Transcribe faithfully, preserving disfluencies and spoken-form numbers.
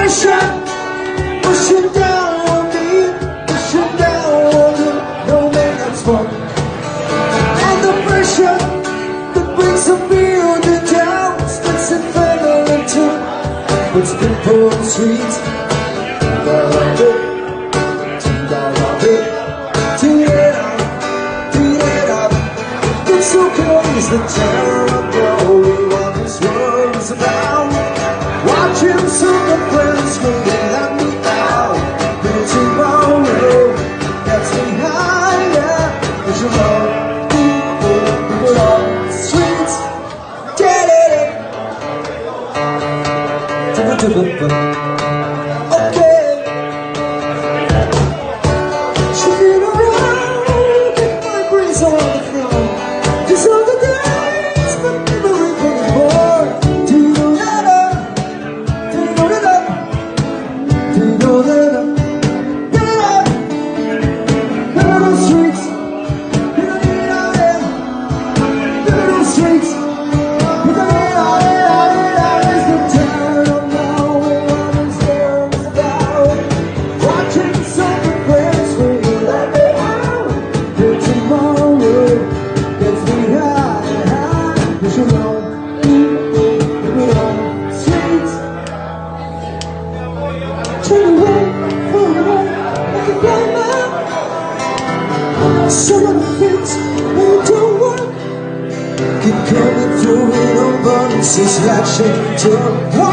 pressure pushing down on me, pushing down on me, no man that's fun. And the pressure that brings the building down, sticks and feather into puts people on the streets. I love it, I love it, tear it up, tear it up. It's okay, it's the terror of growing what this world is about. Watching some of friends screaming at me out. But tomorrow gets me higher. Cause you know people, people on the streets. Get it. Okay. Shaking around, get my brains on the floor. Cause all the days but never repay more. Do you know that? Do you know that? Do you know that? Live on the streets. Live on the streets. Live on the streets. It's the town of nowhere. What this world is about. Watching some friends scream let me out. Till tomorrow gets me high, high. Cause you know people, people on the streets. Turn away, turn away, like a blind man. Some of the things they don't work keep coming through in our bones. It's like shaking to